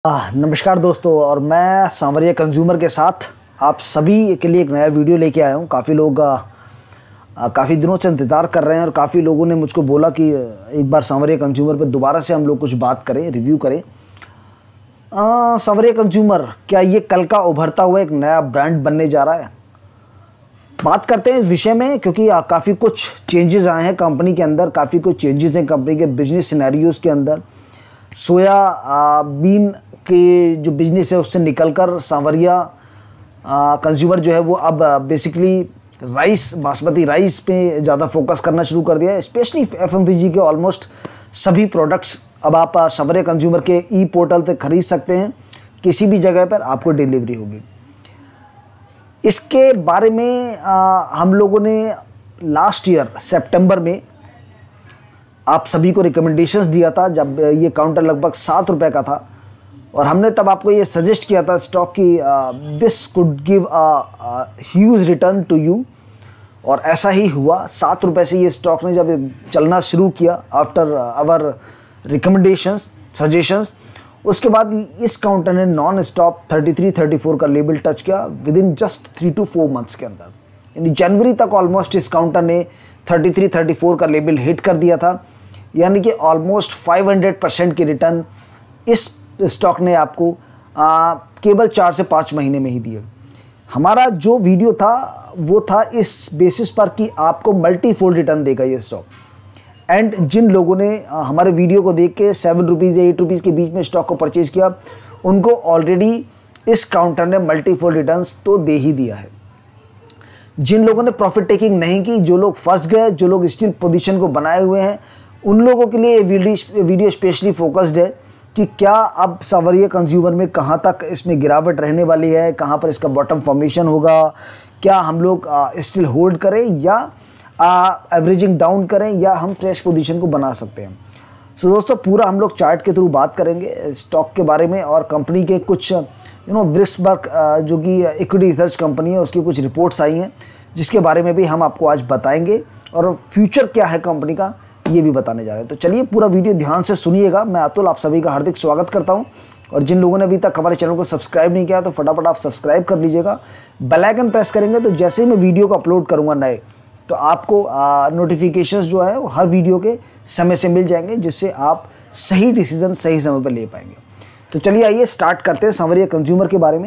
नमस्कार दोस्तों, और मैं सांवरिया कंज्यूमर के साथ आप सभी के लिए एक नया वीडियो लेके आया हूँ। काफ़ी लोग काफ़ी दिनों से इंतज़ार कर रहे हैं और काफ़ी लोगों ने मुझको बोला कि एक बार सांवरिया कंज्यूमर पे दोबारा से हम लोग कुछ बात करें, रिव्यू करें। सांवरिया कंज्यूमर क्या ये कल का उभरता हुआ एक नया ब्रांड बनने जा रहा है? बात करते हैं इस विषय में, क्योंकि काफ़ी कुछ चेंजेस आए हैं कंपनी के अंदर, काफ़ी कुछ चेंजेस हैं कंपनी के बिजनेस सिनेरियोज़ के अंदर। सोया बीन के जो बिजनेस है उससे निकलकर सांवरिया कंज्यूमर जो है वो अब बेसिकली राइस, बासमती राइस पे ज़्यादा फोकस करना शुरू कर दिया है। स्पेशली एफएमसीजी के ऑलमोस्ट सभी प्रोडक्ट्स अब आप सांवरिया कंज्यूमर के ई पोर्टल पे ख़रीद सकते हैं। किसी भी जगह पर आपको डिलीवरी होगी। इसके बारे में हम लोगों ने लास्ट ईयर सितंबर में आप सभी को रिकमेंडेशंस दिया था, जब ये काउंटर लगभग 7 रुपये का था, और हमने तब आपको ये सजेस्ट किया था स्टॉक की this could give a huge return to you, और ऐसा ही हुआ। 7 रुपये से ये स्टॉक ने जब चलना शुरू किया आफ्टर आवर रिकमेंडेशंस, सजेशंस, उसके बाद इस काउंटर ने नॉन स्टॉप 33-34 का लेवल टच किया within just 3 to 4 months के अंदर। यानी जनवरी तक ऑलमोस्ट इस काउंटर ने 33-34 का लेवल हिट कर दिया था। यानी कि ऑलमोस्ट 500% की रिटर्न इस स्टॉक ने आपको केवल 4 से 5 महीने में ही दिए। हमारा जो वीडियो था वो था इस बेसिस पर कि आपको मल्टीफोल्ड रिटर्न देगा ये स्टॉक। एंड जिन लोगों ने हमारे वीडियो को देख के 7 रुपीज़ या 8 रुपीज़ के बीच में स्टॉक को परचेज़ किया, उनको ऑलरेडी इस काउंटर ने मल्टीफोल्ड रिटर्न्स तो दे ही दिया है। जिन लोगों ने प्रॉफिट टेकिंग नहीं की, जो लोग फंस गए, जो लोग स्टिल पोजीशन को बनाए हुए हैं, उन लोगों के लिए वीडियो स्पेशली फोकस्ड है कि क्या अब सांवरिया कंज्यूमर में कहाँ तक इसमें गिरावट रहने वाली है, कहाँ पर इसका बॉटम फॉर्मेशन होगा, क्या हम लोग स्टिल होल्ड करें या एवरेजिंग डाउन करें, या हम फ्रेश पोजीशन को बना सकते हैं। सो दोस्तों, पूरा हम लोग चार्ट के थ्रू बात करेंगे स्टॉक के बारे में, और कंपनी के कुछ व्रिस्टबर्ग जो कि इक्विटी रिसर्च कंपनी है, उसकी कुछ रिपोर्ट्स आई हैं जिसके बारे में भी हम आपको आज बताएंगे, और फ्यूचर क्या है कंपनी का ये भी बताने जा रहे हैं। तो चलिए पूरा वीडियो ध्यान से सुनिएगा। मैं अतुल आप सभी का हार्दिक स्वागत करता हूं, और जिन लोगों ने अभी तक हमारे चैनल को सब्सक्राइब नहीं किया तो फटाफट आप सब्सक्राइब कर लीजिएगा। बेल आइकन प्रेस करेंगे तो जैसे ही मैं वीडियो को अपलोड करूँगा नए, तो आपको नोटिफिकेशंस जो है वो हर वीडियो के समय से मिल जाएंगे, जिससे आप सही डिसीजन सही समय पर ले पाएंगे। तो चलिए आइए स्टार्ट करते हैं सांवरिया कंज्यूमर के बारे में।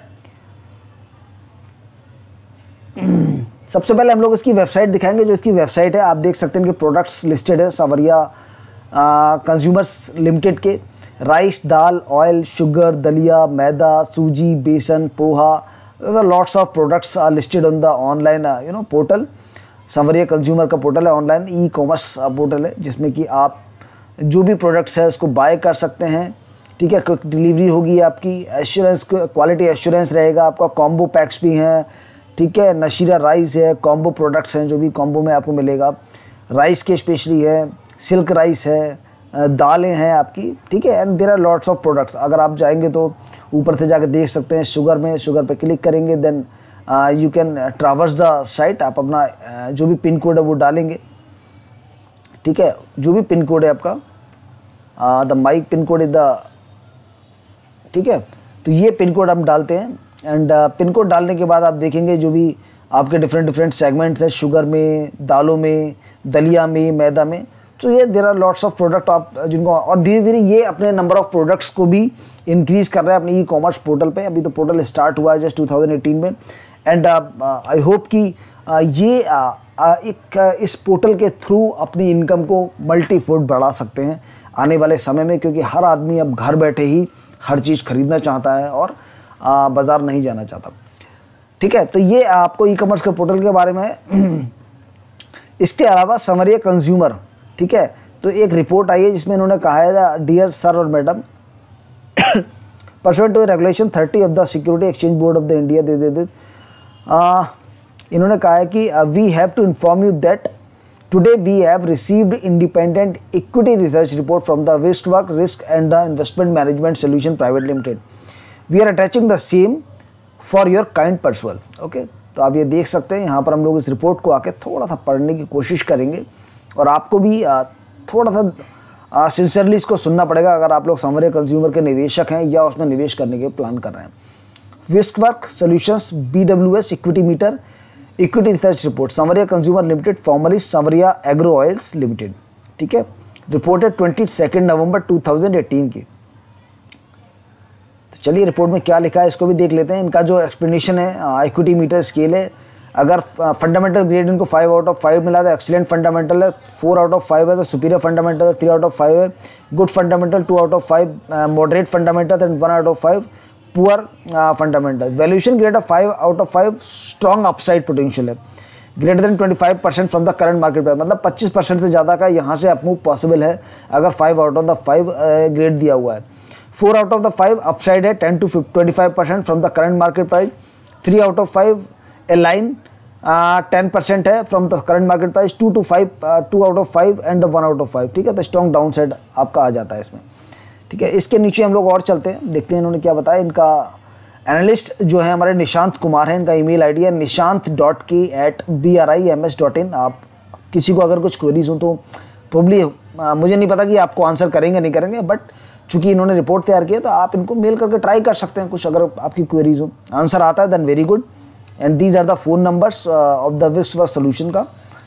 सबसे पहले हम लोग इसकी वेबसाइट दिखाएंगे। जो इसकी वेबसाइट है आप देख सकते हैं कि प्रोडक्ट्स लिस्टेड है सांवरिया कंज्यूमर्स लिमिटेड के। Rice, dal, oil, sugar, daliya, maida, suji, besan, poha, lots of products are listed on the online portal. Sanwaria consumer का पोर्टल है, ऑनलाइन ई कॉमर्स पोर्टल है, जिसमें कि आप जो भी प्रोडक्ट्स है उसको बाय कर सकते हैं। ठीक है, क्विक डिलीवरी होगी आपकी, एश्योरेंस, क्वालिटी एश्योरेंस रहेगा आपका, कॉम्बो पैक्स भी हैं। ठीक है, नशीरा राइस है, कॉम्बो प्रोडक्ट्स हैं जो भी कॉम्बो में आपको मिलेगा। राइस के स्पेशली है, सिल्क राइस है, दालें हैं आपकी। ठीक है, and there are lots of products. अगर आप जाएंगे तो ऊपर से जाकर देख सकते हैं शुगर में, शुगर पे क्लिक करेंगे, then you can traverse the site. आप अपना जो भी पिन कोड है वो डालेंगे। ठीक है, जो भी पिन कोड है आपका, the mike pin code is the, ठीक है, तो ये पिन कोड हम डालते हैं। एंड पिन कोड डालने के बाद आप देखेंगे जो भी आपके डिफरेंट सेगमेंट्स हैं, शुगर में, दालों में, दलिया में, मैदा में, तो ये there are lots of product आप जिनको, और धीरे धीरे ये अपने नंबर ऑफ प्रोडक्ट्स को भी इंक्रीज़ कर रहा है अपने ई कॉमर्स पोर्टल पे। अभी तो पोर्टल स्टार्ट हुआ है जस्ट 2018 में, एंड आई होप कि ये इस पोर्टल के थ्रू अपनी इनकम को मल्टीफोल्ड बढ़ा सकते हैं आने वाले समय में, क्योंकि हर आदमी अब घर बैठे ही हर चीज़ खरीदना चाहता है और बाज़ार नहीं जाना चाहता। ठीक है, तो ये आपको ई कॉमर्स के पोर्टल के बारे में है। इसके अलावा सांवरिया कंज्यूमर, ठीक है, तो एक रिपोर्ट आई है जिसमें इन्होंने कहा है, डियर सर और madam, pursuant to regulation 30 of the security exchange board of the India, इन्होंने कहा है कि we have to inform you that today we have received independent equity research report from the Vistwork risk and the investment management solution private limited. We are attaching the same for your kind perusal. Okay, तो आप ये देख सकते हैं, यहाँ पर हम लोग इस रिपोर्ट को आके थोड़ा सा पढ़ने की कोशिश करेंगे और आपको भी थोड़ा सा सिंसियरली इसको सुनना पड़ेगा अगर आप लोग संवरिया कंज्यूमर के निवेशक हैं या उसमें निवेश करने के प्लान कर रहे हैं। Wiscwork solutions BWS equity meter equity research report, Sanwaria consumer limited formally Sanwaria agro oils limited, ठीक है, रिपोर्टेड 22 नवंबर 2018 की। तो चलिए रिपोर्ट में क्या लिखा है इसको भी देख लेते हैं। इनका जो एक्सप्लेनेशन है, इक्विटी मीटर स्केल है, अगर फंडामेंटल ग्रेड इनको 5 आउट ऑफ 5 मिला था, एक्सीलेंट फंडामेंटल है 4 आउट ऑफ 5 है, तो सुपीरियर फंडामेंटल है 3 आउट ऑफ 5 है, good fundamental 2 out of 5, moderate fundamental and 1 out of 5, poor fundamental. Valuation grade of 5 out of 5, strong upside potential है, greater than 25% from the current market price, मतलब 25% से ज़्यादा का यहाँ से अपमूव पॉसिबल है अगर 5 आउट ऑफ द 5 ग्रेड दिया हुआ है। 4 आउट ऑफ द 5 अपसाइड है 10 to 25% from the current market price. 3 out of 5 align 10% है from the current market price. 2 to 5 2 out of 5 and 1 out of 5, ठीक है, तो स्ट्रॉन्ग डाउन साइड आपका आ जाता है इसमें, ठीक है। इसके नीचे हम लोग और चलते हैं, देखते हैं इन्होंने क्या बताया। इनका एनालिस्ट जो है हमारे निशांत कुमार हैं, इनका ईमेल आईडी है nishant.k@brims.in। आप किसी को अगर कुछ क्वेरीज हो तो प्रॉब्ली मुझे नहीं पता कि आपको आंसर करेंगे नहीं करेंगे, बट चूंकि इन्होंने रिपोर्ट तैयार की है तो आप इनको मेल करके ट्राई कर सकते हैं कुछ, अगर आपकी क्वेरीज हो, आंसर आता है then very good. And these are the phone numbers of the Wiscwork solution का।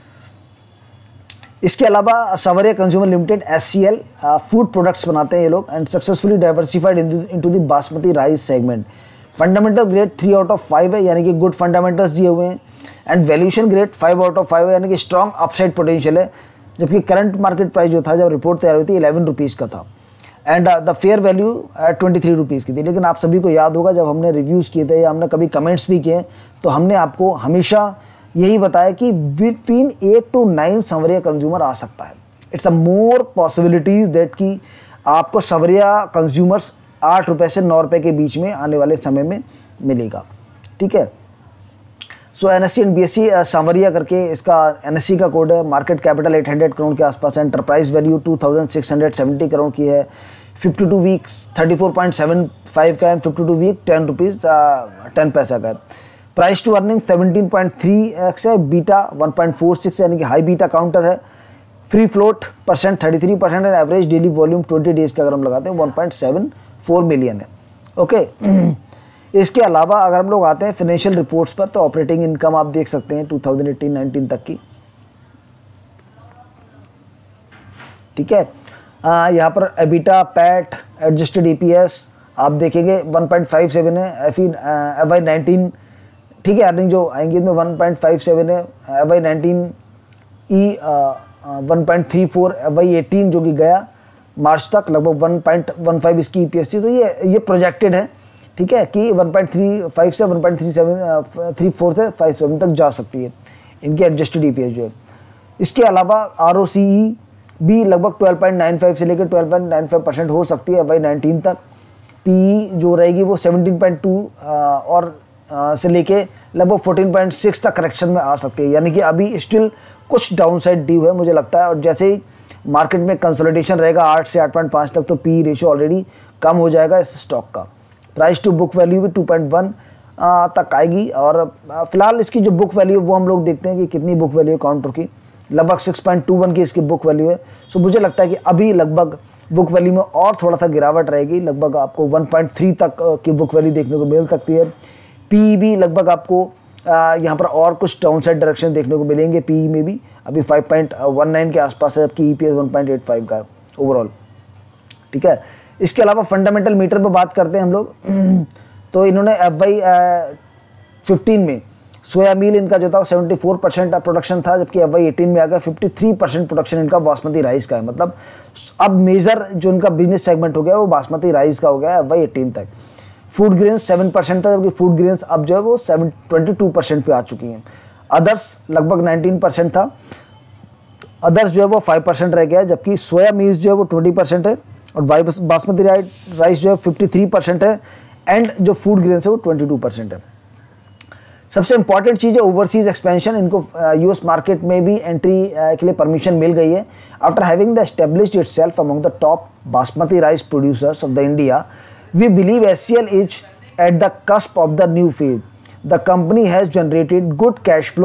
इसके अलावा Sanwaria consumer limited SCL food products बनाते हैं ये लोग, and successfully diversified into the basmati rice segment. Fundamental grade 3 out of 5 है, यानी कि गुड फंडामेंटल्स दिए हुए हैं, and valuation grade 5 out of 5 है, यानी कि स्ट्रॉन्ग अपसाइड पोटेंशियल है, जबकि करंट मार्केट प्राइस जो था जब रिपोर्ट तैयार हुई थी 11 रुपीज़ का था, and the fair value 23 rupees की थी। लेकिन आप सभी को याद होगा जब हमने रिव्यूज़ किए थे या हमने कभी कमेंट्स भी किए तो हमने आपको हमेशा यही बताया कि बिटवीन 8 to 9 संवरिया कंज्यूमर आ सकता है। It's a more possibilities that कि आपको संवरिया कंज्यूमर्स 8 रुपये से 9 रुपये के बीच में आने वाले समय में मिलेगा, ठीक है। सो NSE एंड BSE संवरिया करके इसका NSE का कोड है। मार्केट कैपिटल 800 करोड़ के आसपास है, एंटरप्राइज वैल्यू 2670 करोड़ की है। 52 वीक 34.75 का है, 52 वीक 10 रुपीज़ 10 पैसा का है। प्राइस टू अर्निंग 17.3x है, बीटा 1.46 है, यानी कि हाई बीटा काउंटर है। फ्री फ्लोट परसेंट 33% है, एवरेज डेली वॉल्यूम 20 डेज का अगर हम लगाते हैं 1.74 मिलियन है, ओके। इसके अलावा अगर हम लोग आते हैं फाइनेंशियल रिपोर्ट्स पर, तो ऑपरेटिंग इनकम आप देख सकते हैं 2018-19 तक की, ठीक है। यहाँ पर एबिटा, पैट, एडजस्टेड EPS आप देखेंगे 1.57 है, FY19, ठीक है, अर्निंग जो आएंगी इसमें 1.57 है, FY19 1.34, FY18 जो कि गया मार्च तक लगभग 1.15 इसकी EPS थी, तो ये प्रोजेक्टेड है, ठीक है, कि 1.35 से 1.34 से 57 तक जा सकती है इनकी एडजस्टेड EPS जो है। इसके अलावा ROCE भी लगभग 12.95 से लेकर 12.95% हो सकती है FY19 तक। PE जो रहेगी वो 17.2 और से लेके लगभग 14.6 तक करेक्शन में आ सकती है, यानी कि अभी स्टिल कुछ डाउन साइड ड्यू है मुझे लगता है। और जैसे ही मार्केट में कंसोलिडेशन रहेगा 8 से 8.5 तक, तो PE रेशियो ऑलरेडी कम हो जाएगा इस स्टॉक का। प्राइस टू बुक वैल्यू भी 2.1 तक आएगी, और फिलहाल इसकी जो बुक वैल्यू वो हम लोग देखते हैं कि कितनी बुक वैल्यू काउंटर की, लगभग 6.21 की इसकी बुक वैल्यू है। सो मुझे लगता है कि अभी लगभग बुक वैल्यू में और थोड़ा सा गिरावट रहेगी, लगभग आपको 1.3 तक की बुक वैल्यू देखने को मिल सकती है। PE भी लगभग आपको यहाँ पर और कुछ डाउन साइड डायरेक्शन देखने को मिलेंगे। PE में भी अभी 5.19 के आसपास है, जबकि EPS 1.85 का है ओवरऑल, ठीक है। इसके अलावा फंडामेंटल मीटर पर बात करते हैं हम लोग, तो इन्होंने FY15 में सोया मील इनका जो था 74% प्रोडक्शन था, जबकि FY18 में आ गया 53% प्रोडक्शन इनका बासमती राइस का है। मतलब अब मेजर जो इनका बिजनेस सेगमेंट हो गया वो बासमती राइस का हो गया FY18 तक। फूड ग्रेन्स 7% था, जबकि फूड ग्रेन्स अब जो है वो 22% पे आ चुकी हैं। अदर्स लगभग 19% था, अदर्स जो है वो 5% रह गया है, जबकि सोया मील्स जो है वो 20% है, और बासमती राइस जो है 53% है, एंड जो फूड ग्रेन्स है वो 22% है। सबसे इंपॉर्टेंट चीज़ है ओवरसीज एक्सपेंशन। इनको US मार्केट में भी एंट्री के लिए परमिशन मिल गई है। After having the established itself among the top basmati rice producers of the India, we believe SCL is at the cusp of the new phase. The company has generated good cash flow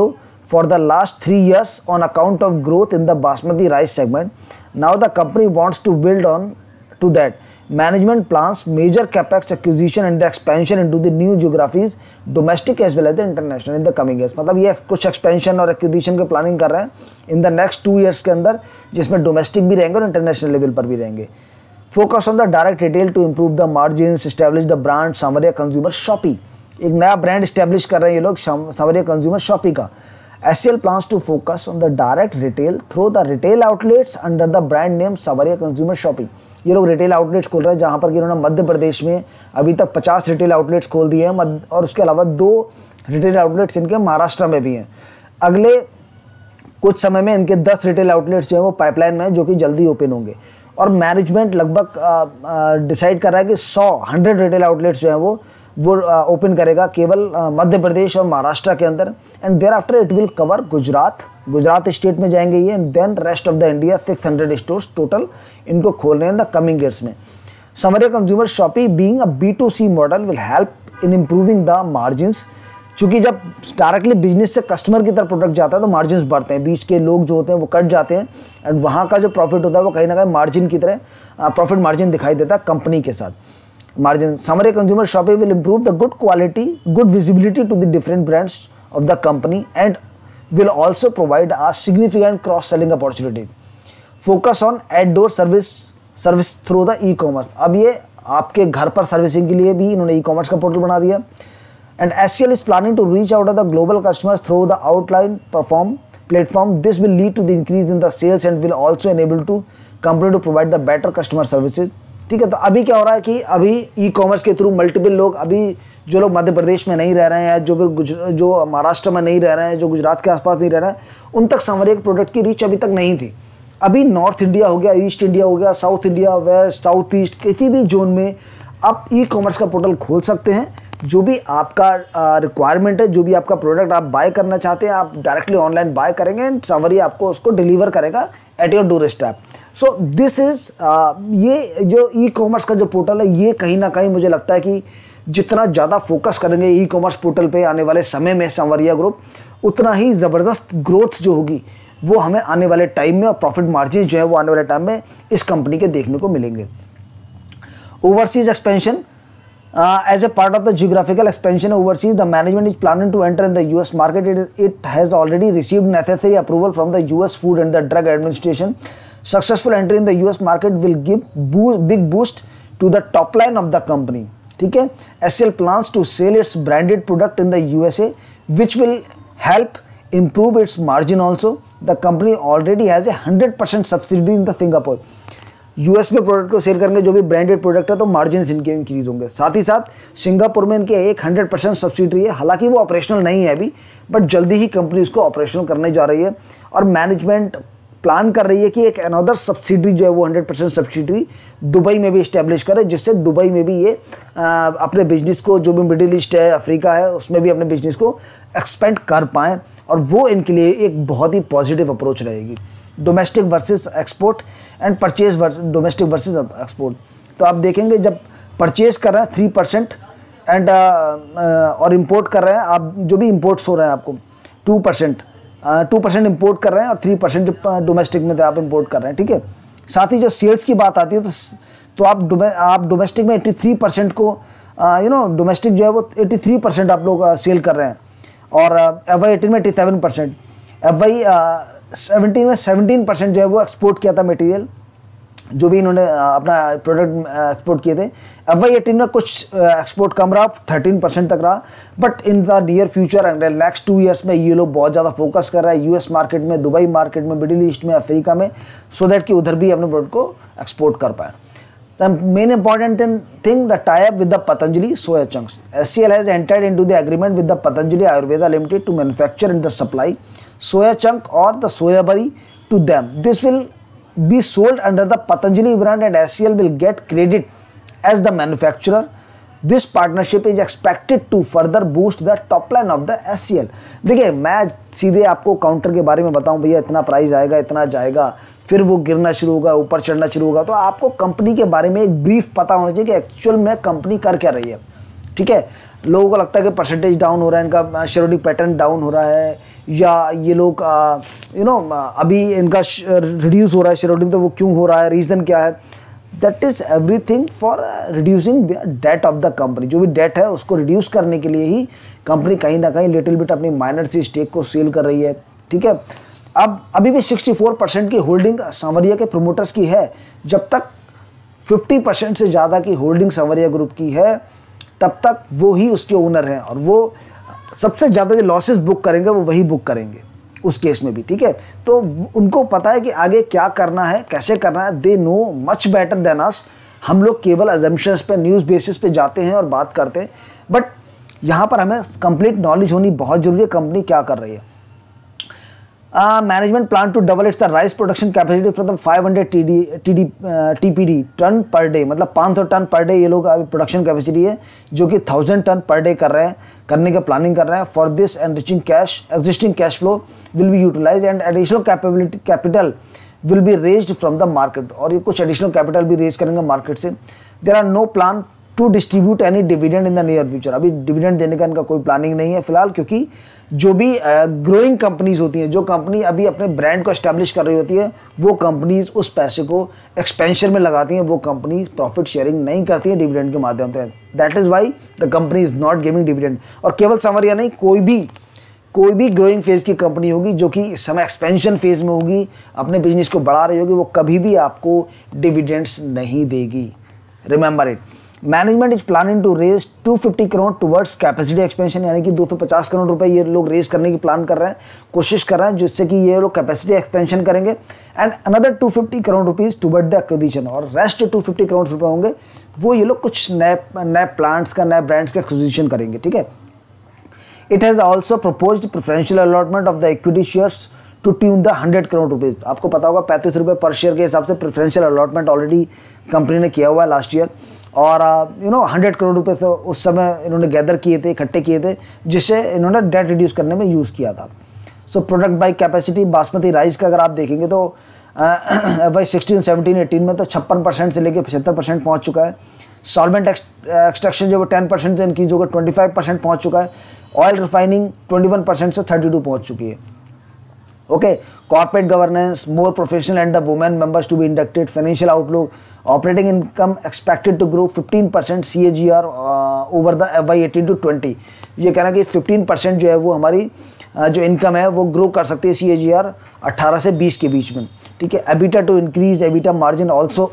for the last 3 years on account of growth in the basmati rice segment. Now the company wants to build on to that. Management plans major capex acquisition and the expansion into the new geographies, domestic as well as the international in the coming years. मतलब ये कुछ expansion और acquisition के planning कर रहे हैं in the next 2 years के अंदर, जिसमें domestic भी रहेंगे और international level पर भी रहेंगे. Focus on the direct retail to improve the margins, establish the brand Samaria Consumer Shopee. एक नया ब्रांड establish कर रहे हैं ये लोग Samaria Consumer Shopee का. SCL plans to focus on the direct retail through the retail outlets under the brand name Samaria Consumer Shopee. ये लोग रिटेल आउटलेट्स खोल रहे हैं जहाँ पर कि इन्होंने मध्य प्रदेश में अभी तक 50 रिटेल आउटलेट्स खोल दिए हैं और उसके अलावा 2 रिटेल आउटलेट्स इनके महाराष्ट्र में भी हैं. अगले कुछ समय में इनके 10 रिटेल आउटलेट्स जो है वो पाइपलाइन में हैं जो कि जल्दी ओपन होंगे. और मैनेजमेंट लगभग डिसाइड कर रहा है कि 100 रिटेल आउटलेट्स जो हैं वो ओपन करेगा केवल मध्य प्रदेश और महाराष्ट्र के अंदर. And thereafter it will cover Gujarat state में जाएंगे ये, and then rest of the India 600 stores total इनको खोलने हैं इन द कमिंग ईयर्स में. Sanwaria consumer shoppe being a B2C model will help in improving the margins. चूँकि जब directly business से कस्टमर की तरफ प्रोडक्ट जाता है तो मार्जिन्स बढ़ते हैं, बीच के लोग जो होते हैं वो कट जाते हैं एंड वहाँ का जो प्रॉफिट होता है वो कहीं ना कहीं मार्जिन की तरह प्रॉफिट मार्जिन दिखाई देता है कंपनी के साथ. Margin. Samaria Consumer Shopee will improve the good quality, good visibility to the different brands of the company and will also provide a significant cross-selling opportunity. Focus on outdoor service through the e-commerce. अब ये आपके घर पर servicing के लिए भी इन्होंने e-commerce का पोर्टल बना दिया. And SCL is planning to reach out to the global customers through the outline platform. This will lead to the increase in the sales and will also enable to company to provide the better customer services. ठीक है, तो अभी क्या हो रहा है कि अभी ई-कॉमर्स के थ्रू मल्टीपल लोग, अभी जो लोग मध्य प्रदेश में नहीं रह रहे हैं, जो महाराष्ट्र में नहीं रह रहे हैं, जो गुजरात के आसपास नहीं रह रहे हैं, उन तक समरिया के प्रोडक्ट की रीच अभी तक नहीं थी. अभी नॉर्थ इंडिया हो गया, ईस्ट इंडिया हो गया, south India, west, south east, किसी भी जोन में आप ई-कॉमर्स का पोर्टल खोल सकते हैं. जो भी आपका रिक्वायरमेंट है, जो भी आपका प्रोडक्ट आप बाय करना चाहते हैं, आप डायरेक्टली ऑनलाइन बाय करेंगे एंड समरिया आपको उसको डिलीवर करेगा at your doorstep. So this is ये जो ई-कॉमर्स का जो पोर्टल है, ये कहीं ना कहीं मुझे लगता है कि जितना ज़्यादा फोकस करेंगे ई-कॉमर्स पोर्टल पे आने वाले समय में समरिया ग्रुप, उतना ही ज़बरदस्त ग्रोथ जो होगी वो हमें आने वाले टाइम में और प्रॉफिट मार्जिन जो है वो आने वाले टाइम में इस कंपनी के देखने को मिलेंगे. Overseas expansion. As a part of the geographical expansion overseas, the management is planning to enter in the US market. It has already received necessary approval from the US Food and the Drug Administration. Successful entry in the US market will give big boost to the top line of the company. ठीक है, SCL plans to sell its branded product in the USA, which will help improve its margin also. The company already has a 100% subsidy in the Singapore. US में product को sell करेंगे जो भी branded product है तो margin इनके increase होंगे. साथ ही साथ सिंगापुर में इनके एक 100% सब्सिडी है, हालांकि वो ऑपरेशनल नहीं है अभी, बट जल्दी ही कंपनी उसको ऑपरेशनल करने जा रही है. और मैनेजमेंट प्लान कर रही है कि एक अनदर सब्सिडी जो है वो 100% सब्सिडी दुबई में भी इस्टेब्लिश करे, जिससे दुबई में भी ये अपने बिजनेस को, जो भी मिडिल ईस्ट है, अफ्रीका है, उसमें भी अपने बिजनेस को एक्सपेंड कर पाएँ. और वो इनके लिए एक बहुत ही पॉजिटिव अप्रोच रहेगी. Domestic versus export and purchase domestic versus export. तो आप देखेंगे जब परचेज कर रहे हैं 3% एंड और इंपोर्ट कर रहे हैं, आप जो भी इंपोर्ट्स हो रहे हैं आपको 2% इंपोर्ट कर रहे हैं और 3% डोमेस्टिक में आप इंपोर्ट कर रहे हैं. ठीक है, साथ ही जो सेल्स की बात आती है तो आप डोमेस्टिक में 83% को डोमेस्टिक जो है वो 83% आप लोग सेल कर रहे हैं और FY18 में 87%, FY17 में 17% जो है वो एक्सपोर्ट किया था मटेरियल, जो भी इन्होंने अपना प्रोडक्ट एक्सपोर्ट किए थे. FY18 में कुछ एक्सपोर्ट कम रहा, 13% तक रहा, but in the near future and next 2 years में ये लोग बहुत ज़्यादा फोकस कर रहा है यूएस मार्केट में, दुबई मार्केट में, मिडिल ईस्ट में, अफ्रीका में, सो दैट कि उधर भी अपने प्रोडक्ट को एक्सपोर्ट कर पाए. The main important thing, the tie-up with the Patanjali soya chunks. SCL has entered into the agreement with the Patanjali Ayurveda Limited to manufacture and supply soya chunk or the soya bari to them. This will be sold under the Patanjali brand and SCL will get credit as the manufacturer. This partnership is expected to further boost the top line of the SCL. देखिए, मैं सीधे आपको counter के बारे में बताऊं, भैया इतना प्राइस आएगा, इतना जाएगा, फिर वो गिरना शुरू होगा, ऊपर चढ़ना शुरू होगा, तो आपको कंपनी के बारे में एक ब्रीफ पता होना चाहिए कि एक्चुअल में कंपनी कर क्या रही है. ठीक है, लोगों को लगता है कि परसेंटेज डाउन हो रहा है, इनका शेयर होल्डिंग पैटर्न डाउन हो रहा है, या ये लोग अभी इनका रिड्यूस हो रहा है शेयर होल्डिंग, तो वो क्यों हो रहा है, रीज़न क्या है। That is everything for reducing the debt of the company. जो भी डेट है उसको रिड्यूस करने के लिए ही कंपनी कहीं ना कहीं लिटिल बिट अपनी माइनर सी स्टेक को सेल कर रही है, ठीक है। अब अभी भी 64% की होल्डिंग सांवरिया के प्रोमोटर्स की है। जब तक 50% से ज़्यादा की होल्डिंग सांवरिया ग्रुप की है तब तक वो ही उसके ओनर हैं, और वो सबसे ज़्यादा जो लॉसेस बुक करेंगे वो वही बुक करेंगे उस केस में भी, ठीक है। तो उनको पता है कि आगे क्या करना है, कैसे करना है। They know much better than us. हम लोग केवल अजम्पशंस पे, न्यूज़ बेसिस पे जाते हैं और बात करते हैं, बट यहाँ पर हमें कंप्लीट नॉलेज होनी बहुत ज़रूरी है कंपनी क्या कर रही है। Management plan to double its the rice production capacity from the 500 TPD ton per day, मतलब 500 टन पर डे ये लोग प्रोडक्शन कैपेसिटी है, जो कि 1000 टन पर डे कर रहे हैं, करने का प्लानिंग कर रहे हैं। For this enriching cash existing cash flow will be utilise and additional capital will be raised from the market, और ये कुछ एडिशनल कैपिटल भी रेज करेंगे मार्केट से। There are no plan to distribute any dividend in the near future. अभी dividend देने का इनका कोई प्लानिंग नहीं है फिलहाल, क्योंकि जो भी ग्रोइंग कंपनीज होती हैं, जो कंपनी अभी अपने ब्रांड को एस्टैब्लिश कर रही होती है, वो कंपनीज उस पैसे को एक्सपेंशन में लगाती हैं, वो कंपनी प्रॉफिट शेयरिंग नहीं करती है डिविडेंड के माध्यम से। That is why the company is not giving dividend. और केवल सांवरिया नहीं, कोई भी ग्रोइंग फेज की कंपनी होगी जो कि इस समय एक्सपेंशन फेज में होगी, अपने बिजनेस को बढ़ा रही होगी, वो कभी भी आपको डिविडेंड्स नहीं देगी। Remember it. Management is planning to raise 250 crore towards capacity expansion, यानी कि 250 करोड़ रुपए ये लोग रेज करने की प्लान कर रहे हैं, कोशिश कर रहे हैं, जिससे कि ये लोग कैपेसिटी एक्सपेंशन करेंगे। And another 250 crore rupees toward the acquisition, और रेस्ट 250 करोड़ रुपए होंगे वो ये लोग कुछ नए प्लांट्स का, नए ब्रांड्स का एक्विजिशन करेंगे, ठीक है। It has also proposed preferential allotment of the equity shares to tune the 100 crore rupees. आपको पता होगा 35 रुपये पर शेयर के हिसाब से प्रेफरेंशियल अलॉटमेंट ऑलरेडी कंपनी ने किया हुआ है लास्ट ईयर, और 100 करोड़ रुपए तो उस समय इन्होंने गैदर किए थे, इकट्ठे किए थे, जिससे इन्होंने डेट रिड्यूस करने में यूज़ किया था। So product by capacity basmati rice का अगर आप देखेंगे तो FY 16, 17, 18 में तो 56% से लेकर 75% पहुँच चुका है। सॉल्वेंट एक्सट्रैक्शन जो 10% से इनक्रीज होकर 25% पहुँच चुका है। ऑयल रिफाइनिंग 21% से 32 पहुँच चुकी है। Okay, corporate governance, more professional and the women members to be inducted. Financial outlook, operating income expected to grow 15% CAGR over the FY 18 to 20. ये कहना कि 15% जो है वो हमारी जो इनकम है वो ग्रो कर सकती है CAGR 18 से 20 के बीच में, ठीक है। EBITDA to increase, EBITDA margin also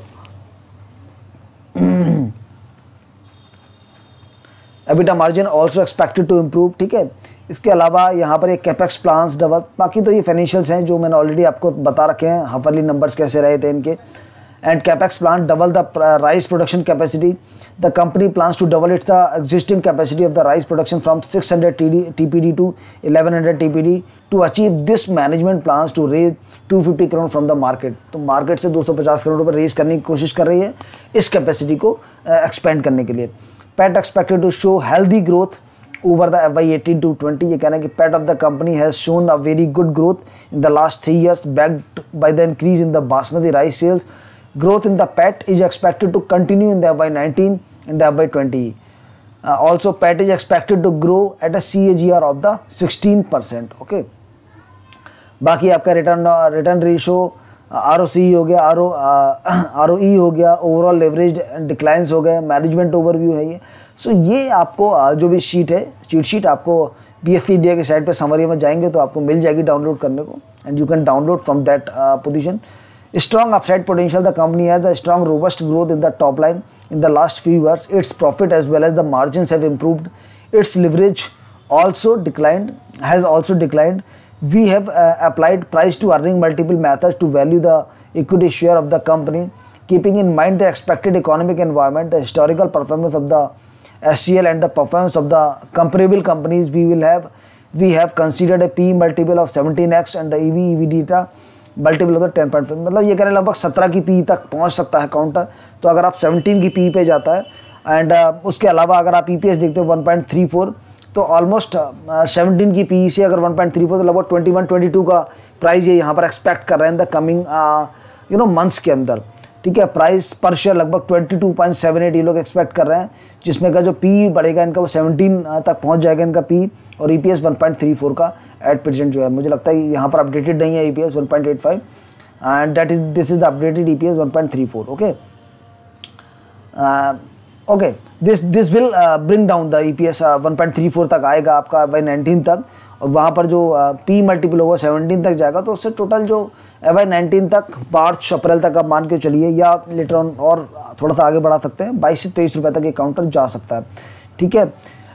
EBITDA margin also expected to improve, ठीक है। इसके अलावा यहाँ पर एक कैपेक्स प्लान्स डबल, बाकी तो ये फाइनेंशियल्स हैं जो मैंने ऑलरेडी आपको बता रखे हैं, हाफरली नंबर्स कैसे रहे थे इनके। And capex plan double the rice production capacity. The company plans to double its the existing capacity of the rice production from 600 TPD to 1100 TPD। To achieve this management plans to raise 250 crore from the market. तो market से 250 करोड़ रुपये raise करने की कोशिश कर रही है इस कैपेसिटी को एक्सपेंड करने के लिए। PAT expected to show healthy growth over the FY 18 to 20. ये कहना है कि PAT of the company has shown a very good growth in the last 3 years backed by the increase in the basmati rice sales. Growth in the PAT is expected to continue in the FY 19 and the FY 20. Also PAT is expected to grow at a CAGR of the 16%. Okay. बाकी आपका return ratio ROCE हो गया, ROE हो गया, overall leverage declines हो गए, management overview है ये। सो ये आपको जो भी शीट है, चीट शीट आपको BSE इंडिया के साइट पे समरी में जाएंगे तो आपको मिल जाएगी डाउनलोड करने को, and you can download from that position. Strong upside potential, the company has a strong robust growth in the top line in the last few years. Its profit as well as the margins have improved. Its leverage also declined. We have applied price to earning multiple methods to value the equity share of the company, keeping in mind the expected economic environment, the historical performance of the SCL and the performance of the comparable companies. We have considered a PE multiple of 17x and the EV/EBITDA multiple of the 10.5. मतलब ये कहने लगभग 17 की PE तक पहुंच सकता है counter. तो अगर आप 17 की PE पे जाता है एंड उसके अलावा अगर आप EPS देखते हो 1.34, तो ऑलमोस्ट 17 की PE से अगर 1.34 तो लगभग 21-22 का प्राइस ये यहाँ पर एक्सपेक्ट कर रहे हैं इन द कमिंग मंथ्स के अंदर। ठीक है। प्राइस पर शेयर लगभग 22.78 ये लोग एक्सपेक्ट कर रहे हैं, जिसमें का जो पी बढ़ेगा इनका वो 17 तक पहुंच जाएगा इनका पी, और ईपीएस 1.34 का एट प्रेजेंट जो है। मुझे लगता है यहाँ पर अपडेटेड नहीं है EPS 1.85 and this is the updated EPS 1.34। Okay okay, this will bring down the EPS 1.34 तक आएगा आपका FY19 तक, और वहाँ पर जो पी मल्टीपल होगा 17 तक जाएगा, तो उससे टोटल जो FY19 तक मार्च अप्रैल तक आप मान के चलिए, या लेटर ऑन और थोड़ा सा आगे बढ़ा सकते हैं, 22 से 23 रुपये तक ये काउंटर जा सकता है, ठीक है।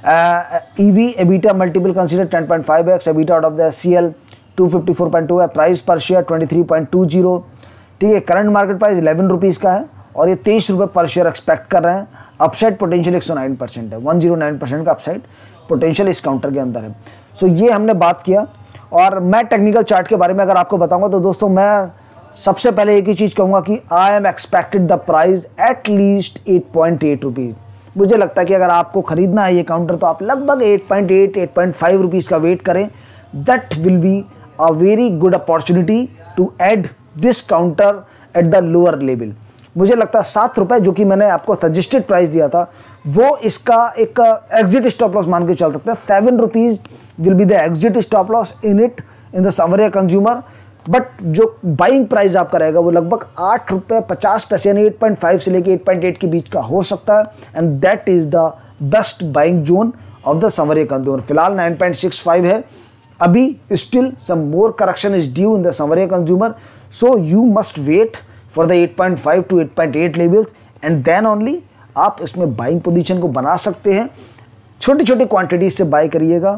EV EBITDA multiple consider 10.5x, EBITDA out of the SCL 254.2 है, प्राइस पर शेयर 23.20, ठीक है। करंट मार्केट प्राइस 11 रुपीज़ का है, और ये 23 रुपये पर शेयर एक्सपेक्ट कर रहे हैं। अपसाइड पोटेंशियल 109% है, 109% का अपसाइड पोटेंशियल इस काउंटर के अंदर है। सो ये हमने बात किया, और मैं टेक्निकल चार्ट के बारे में अगर आपको बताऊंगा तो दोस्तों मैं सबसे पहले एक ही चीज़ कहूँगा कि I am expected the price at least 8.8 rupees. मुझे लगता है कि अगर आपको खरीदना है ये काउंटर तो आप लगभग 8.8 8.5 रुपीज़ का वेट करें। That will be a very good opportunity to add this counter at the lower level. मुझे लगता है 7 रुपये जो कि मैंने आपको सजेस्टेड प्राइस दिया था, वो इसका एक एग्जिट स्टॉप लॉस मान के चल सकते हैं। 7 rupees will be the exit stop loss in it in the Samariya consumer, but जो बाइंग प्राइस आपका रहेगा वो लगभग 8 रुपये 50 पैसे यानी 8.5 से लेके 8.8 के बीच का हो सकता है, and that is the best buying zone of the Samariya consumer. फिलहाल 9.65 है, अभी still some more correction is due in the Samariya consumer, so you must wait for the 8.5 to 8.8 levels, and then only आप इसमें buying position को बना सकते हैं। छोटी छोटी क्वांटिटीज से बाय करिएगा।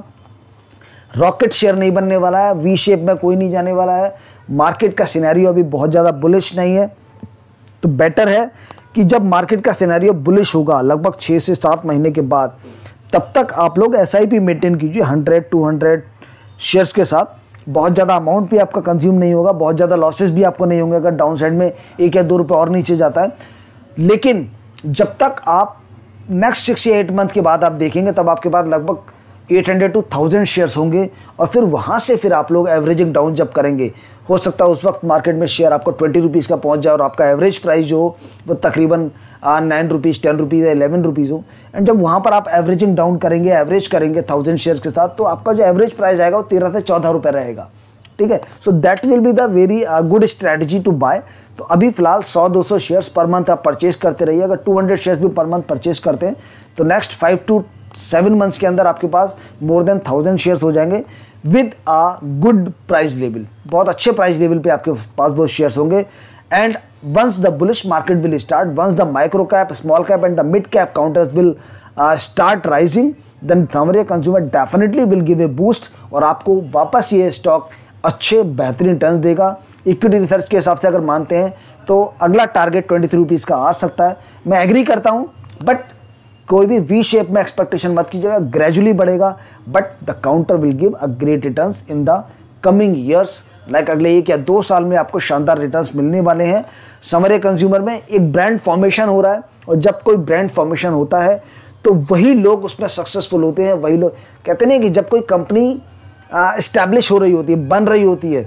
रॉकेट शेयर नहीं बनने वाला है, वी शेप में कोई नहीं जाने वाला है, मार्केट का सिनेरियो अभी बहुत ज़्यादा बुलिश नहीं है, तो बेटर है कि जब मार्केट का सिनेरियो बुलिश होगा लगभग 6 से 7 महीने के बाद, तब तक आप लोग SIP मेंटेन कीजिए 100-200 शेयर्स के साथ। बहुत ज़्यादा अमाउंट भी आपका कंज्यूम नहीं होगा, बहुत ज़्यादा लॉसेस भी आपको नहीं होंगे अगर डाउन साइड में 1 या 2 रुपये और नीचे जाता है। लेकिन जब तक आप नेक्स्ट 6 या 8 मंथ के बाद आप देखेंगे, तब आपके पास लगभग 800 to 1000 शेयर्स होंगे, और फिर वहाँ से फिर आप लोग एवरेजिंग डाउन जब करेंगे, हो सकता है उस वक्त मार्केट में शेयर आपको 20 रुपीज़ का पहुँच जाए और आपका एवरेज प्राइस जो हो वो तकरीबन 9 रुपीज़ 10 रुपीज़ या 11 रुपीज़ हो। एंड जब वहाँ पर आप एवरेजिंग डाउन करेंगे, एवरेज करेंगे 1000 शेयर्स के साथ, तो आपका जो एवरेज प्राइस आएगा वो 13 से 14 रुपये रहेगा, ठीक है। So that will be the very good strategy to buy. तो अभी फिलहाल 100-200 शेयर्स पर मंथ आप परचेज करते रहिए। अगर 200 शेयर्स भी पर मंथ परचेज करते हैं तो नेक्स्ट 5 to 7 मंथ्स के अंदर आपके पास मोर देन 1000 शेयर्स हो जाएंगे with a good price level. बहुत अच्छे प्राइस लेवल पे आपके पास वो शेयर्स होंगे। And once the bullish market will start, once the micro cap, small cap and the mid cap counters will start rising, then Samaria consumer definitely will give a boost, और आपको वापस ये stock अच्छे बेहतरीन रिटर्न देगा। Equity research के हिसाब से अगर मानते हैं तो अगला टारगेट 23 रुपीज़ का आ सकता है। मैं एग्री करता हूँ, बट कोई भी वी शेप में एक्सपेक्टेशन मत कीजिएगा, ग्रेजुअली बढ़ेगा, but the counter will give a great returns in the coming years. Like अगले 1 या 2 साल में आपको शानदार रिटर्न्स मिलने वाले हैं। समरिया कंज्यूमर में एक ब्रांड फॉर्मेशन हो रहा है, और जब कोई ब्रांड फॉर्मेशन होता है तो वही लोग उसमें सक्सेसफुल होते हैं। वही लोग कहते नहीं कि जब कोई कंपनी इस्टेब्लिश हो रही होती है, बन रही होती है,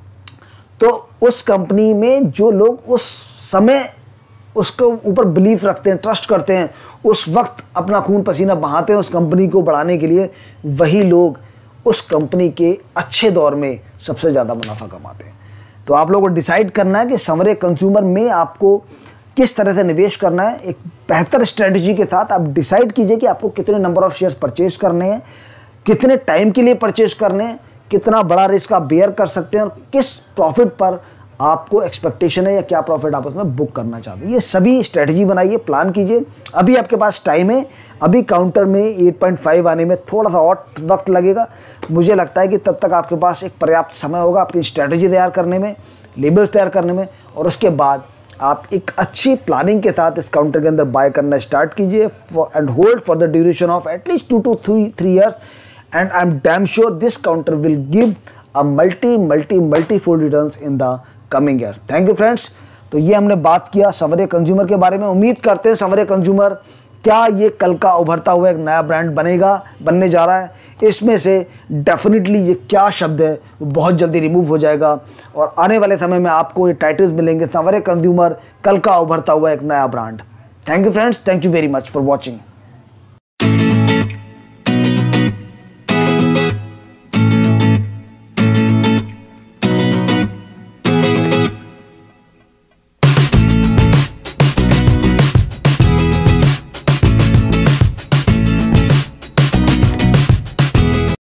तो उस कंपनी में जो लोग उस समय उसके ऊपर बिलीफ रखते हैं, ट्रस्ट करते हैं, उस वक्त अपना खून पसीना बहाते हैं उस कंपनी को बढ़ाने के लिए, वही लोग उस कंपनी के अच्छे दौर में सबसे ज़्यादा मुनाफा कमाते हैं। तो आप लोगों को डिसाइड करना है कि समरिया कंज्यूमर में आपको किस तरह से निवेश करना है। एक बेहतर स्ट्रेटजी के साथ आप डिसाइड कीजिए कि आपको कितने नंबर ऑफ शेयर्स परचेज करने हैं, कितने टाइम के लिए परचेज करने हैं, कितना बड़ा रिस्क आप बेयर कर सकते हैं, और किस प्रॉफिट पर आपको एक्सपेक्टेशन है या क्या प्रॉफिट आप उसमें बुक करना चाहते हैं। ये सभी स्ट्रेटजी बनाइए, प्लान कीजिए। अभी आपके पास टाइम है, अभी काउंटर में 8.5 आने में थोड़ा सा और वक्त लगेगा। मुझे लगता है कि तब तक आपके पास एक पर्याप्त समय होगा अपनी स्ट्रेटजी तैयार करने में, लेबल्स तैयार करने में, और उसके बाद आप एक अच्छी प्लानिंग के साथ इस काउंटर के अंदर बाय करना स्टार्ट कीजिए and hold for the duration of at least 2 to 3 years, and I'm damn sure this counter will give a multi-fold returns in the coming year. Thank you friends। तो ये हमने बात किया समरिया कंज्यूमर के बारे में। उम्मीद करते हैं समरिया कंज्यूमर क्या ये कल का उभरता हुआ एक नया ब्रांड बनने जा रहा है? इसमें से डेफिनेटली ये क्या शब्द है वो बहुत जल्दी रिमूव हो जाएगा और आने वाले समय में आपको ये टाइटल्स मिलेंगे, सवेरे कंज्यूमर, कल का उभरता हुआ एक नया brand. Thank you friends, thank you very much for watching.